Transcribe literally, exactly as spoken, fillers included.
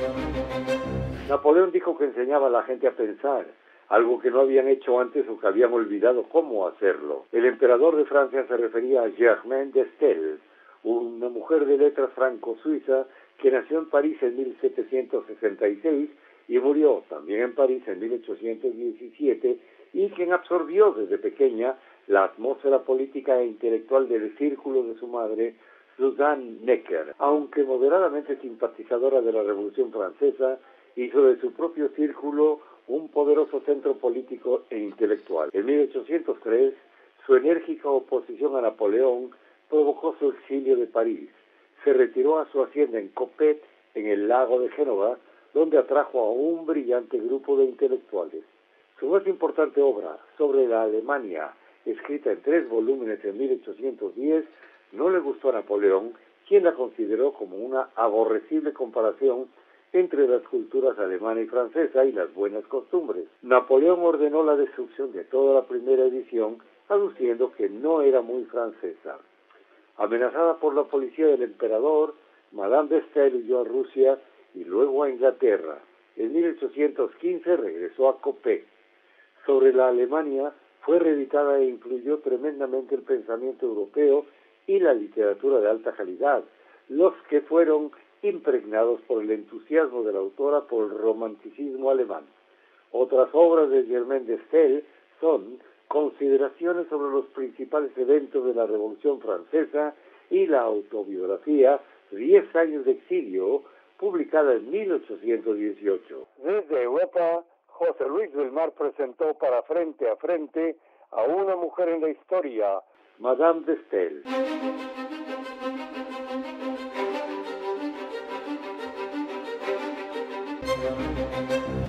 Napoleón dijo que enseñaba a la gente a pensar, algo que no habían hecho antes o que habían olvidado cómo hacerlo. El emperador de Francia se refería a Germaine d'Estel, una mujer de letras franco-suiza que nació en París en mil setecientos sesenta y seis y murió también en París en mil ochocientos diecisiete, y quien absorbió desde pequeña la atmósfera política e intelectual del círculo de su madre, Suzanne Necker. Aunque moderadamente simpatizadora de la Revolución Francesa, hizo de su propio círculo un poderoso centro político e intelectual. En mil ochocientos tres, su enérgica oposición a Napoleón provocó su exilio de París. Se retiró a su hacienda en Coppet, en el lago de Génova, donde atrajo a un brillante grupo de intelectuales. Su más importante obra, Sobre la Alemania, escrita en tres volúmenes en mil ochocientos diez, no le gustó a Napoleón, quien la consideró como una aborrecible comparación entre las culturas alemana y francesa y las buenas costumbres. Napoleón ordenó la destrucción de toda la primera edición, aduciendo que no era muy francesa. Amenazada por la policía del emperador, Madame d'Estel huyó a Rusia y luego a Inglaterra. En mil ochocientos quince regresó a Coppet. Sobre la Alemania fue reeditada e influyó tremendamente el pensamiento europeo y la literatura de alta calidad, los que fueron impregnados por el entusiasmo de la autora por el romanticismo alemán. Otras obras de Germaine d'Estel son Consideraciones sobre los principales eventos de la Revolución Francesa y la autobiografía Diez años de exilio, publicada en mil ochocientos dieciocho. Desde Europa, José Luis del Mar presentó para Frente a Frente a una mujer en la historia, Madame d'Estel. Thank you.